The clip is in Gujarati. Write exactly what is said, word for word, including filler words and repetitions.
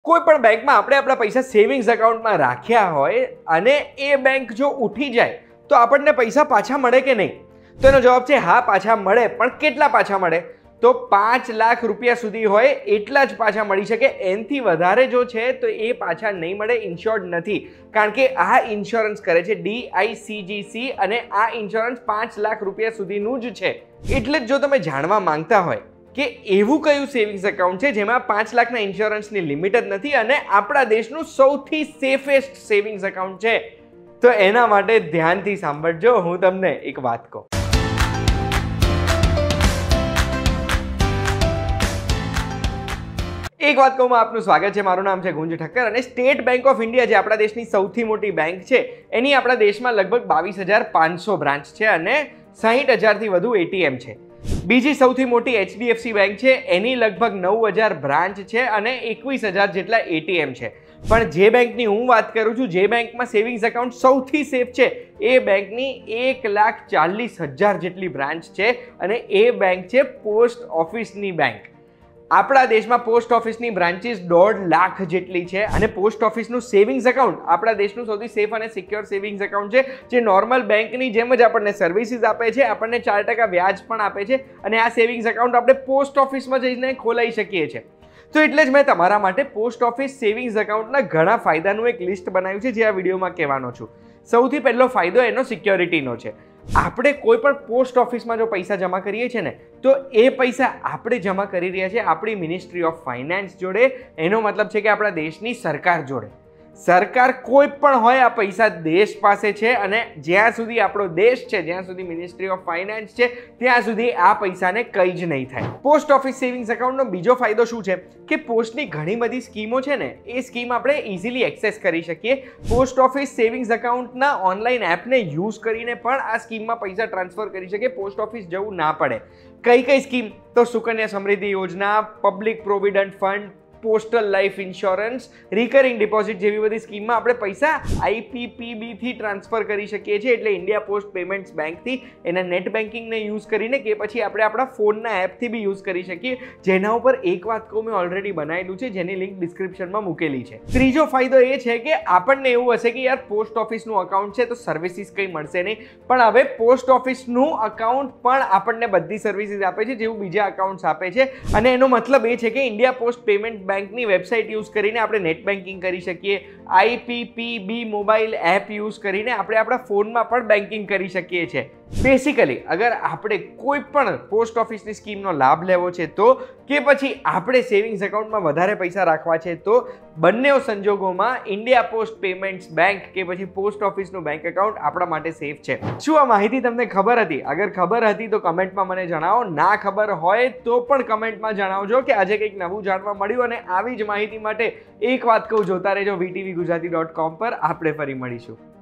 કોઈ પણ બેંકમાં આપણે આપણા પૈસા સેવિંગ્સ એકાઉન્ટમાં રાખ્યા હોય અને એ બેંક જો ઉઠી જાય તો આપણને પૈસા પાછા મળે કે નહીં? તો એનો જવાબ છે હા, પાછા મળે. પણ કેટલા પાછા મળે? તો પાંચ લાખ રૂપિયા સુધી હોય એટલા જ પાછા મળી શકે. એનાથી વધારે જો છે તો એ પાછા નહીં મળે, ઇન્શ્યોર્ડ નથી. કારણ કે આ ઇન્સ્યોરન્સ કરે છે D I C G C અને આ ઇન્સ્યોરન્સ પાંચ લાખ રૂપિયા સુધીનું જ છે. એટલે જ જો તમે જાણવા માંગતા હોય કે એવું કયું સેવિંગ્સ એકાઉન્ટ છે જેમાં પાંચ લાખના ઇન્સ્યોરન્સની લિમિટ જ નથી અને આપણા દેશનું સૌથી સેફેસ્ટ સેવિંગ્સ એકાઉન્ટ છે, તો એના માટે ધ્યાનથી સાંભળજો. હું તમને એક વાત કહું. એક વાત કહું, આપનું સ્વાગત છે. મારું નામ છે ગુંજ ઠક્કર અને સ્ટેટ બેંક ઓફ ઇન્ડિયા જે આપણા દેશની સૌથી મોટી બેંક છે એની આપણા દેશમાં લગભગ બાવીસ હજાર પાંચસો બ્રાન્ચ છે અને સાહીઠ હજારથી વધુ એટીએમ છે. બીજી સૌથી મોટી H D F C bank છે, એની લગભગ નવ હજાર બ્રાન્ચ છે અને એકવીસ હજાર જેટલા એટીએમ છે. પણ જે બેંકની હું વાત કરું છું, જે બેંકમાં સેવિંગ્સ એકાઉન્ટ સૌથી સેફ છે, એ બેંકની એક લાખ ચાલીસ હજાર જેટલી બ્રાન્ચ છે અને એ બેંક છે પોસ્ટ ઓફિસની બેંક. આપણા દેશમાં પોસ્ટ ઓફિસની બ્રાન્ચીસ દોઢ લાખ જેટલી છે અને પોસ્ટ ઓફિસનું સેવિંગ્સ એકાઉન્ટ આપણા દેશનું સૌથી સેફ અને સિક્યોર સેવિંગ્સ એકાઉન્ટ છે, જે નોર્મલ બેંકની જેમ જ આપણને સર્વિસીસ આપે છે, આપણને ચાર ટકા વ્યાજ પણ આપે છે અને આ સેવિંગ્સ એકાઉન્ટ આપણે પોસ્ટ ઓફિસમાં જઈને ખોલાવી શકીએ છીએ. તો એટલે જ મેં તમારા માટે પોસ્ટ ઓફિસ સેવિંગ્સ એકાઉન્ટના ઘણા ફાયદાનું એક લિસ્ટ બનાવ્યું છે જે આ વિડીયોમાં કહેવાનો છું. સૌથી પહેલો ફાયદો એનો સિક્યોરિટીનો છે. આપણે કોઈ પણ પોસ્ટ ઓફિસમાં જો પૈસા જમા કરીએ છીએ ને તો એ પૈસા આપણે જમા કરી રહ્યા છીએ આપણી મિનિસ્ટ્રી ઓફ ફાઇનાન્સ જોડે. એનો મતલબ છે કે આપણા દેશની સરકાર જોડે. સરકાર કોઈ પણ હોય, આ પૈસા દેશ પાસે છે અને જ્યાં સુધી આપણો દેશ છે, જ્યાં સુધી મિનિસ્ટ્રી ઓફ ફાઇનાન્સ છે, ત્યાં સુધી આ પૈસાને કંઈ જ નહીં થાય. પોસ્ટ ઓફિસ સેવિંગ્સ એકાઉન્ટનો બીજો ફાયદો શું છે કે પોસ્ટની ઘણી બધી સ્કીમો છે ને એ સ્કીમ આપણે ઇઝીલી એક્સેસ કરી શકીએ. પોસ્ટ ઓફિસ સેવિંગ્સ એકાઉન્ટના ઓનલાઈન એપને યુઝ કરીને પણ આ સ્કીમમાં પૈસા ટ્રાન્સફર કરી શકીએ, પોસ્ટ ઓફિસ જવું ના પડે. કઈ કઈ સ્કીમ? તો Sukanya Samriddhi Yojana, public provident fund, postal life insurance, recurring deposit જેવી બધી સ્કીમમાં આપણે પૈસા આઈ પી પી બી થી ટ્રાન્સફર કરી શકીએ છીએ, એટલે ઇન્ડિયા પોસ્ટ પેમેન્ટ્સ બેંકથી એના નેટ બેન્કિંગને યુઝ કરીને કે પછી આપણે આપણા ફોનના એપથી બી યુઝ કરી શકીએ. જેના ઉપર એક વાત કહું, મેં ઓલરેડી બનાવેલું છે જેની લિંક ડિસ્ક્રિપ્શનમાં મૂકેલી છે. ત્રીજો ફાયદો એ છે કે આપણને એવું હશે કે યાર પોસ્ટ ઓફિસનું અકાઉન્ટ છે તો સર્વિસીસ કંઈ મળશે નહીં, પણ હવે પોસ્ટ ઓફિસનું અકાઉન્ટ પણ આપણને બધી સર્વિસીસ આપે છે જેવું બીજા અકાઉન્ટ્સ આપે છે. અને એનો મતલબ એ છે કે ઇન્ડિયા પોસ્ટ પેમેન્ટ બેંકની વેબસાઇટ યુઝ કરીને આપણે નેટ બેન્કિંગ કરી શકીએ. I P P B mobile app use કરીને આપણે આપણા ફોનમાં પણ બેન્કિંગ કરી શકીએ છીએ. બેસિકલી અગર આપણે કોઈ પણ પોસ્ટ ઓફિસની સ્કીમનો લાભ લેવો છે તો કે પછી આપણે સેવિંગ્સ એકાઉન્ટમાં વધારે પૈસા રાખવા છે તો બંને સંજોગોમાં ઇન્ડિયા પોસ્ટ પેમેન્ટ્સ બેંક કે પછી પોસ્ટ ઓફિસનું બેંક એકાઉન્ટ આપણા માટે સેફ છે. શું આ માહિતી તમને ખબર હતી? અગર ખબર હતી તો કમેન્ટમાં મને જણાવો. ના ખબર હોય તો પણ કમેન્ટમાં જણાવજો કે આજે કંઈક નવું જાણવા મળ્યું. અને આવી જ માહિતી માટે એક વાત કહું, જોતા રહેજો V T V Gujarati dot com પર. આપણે ફરી મળીશું.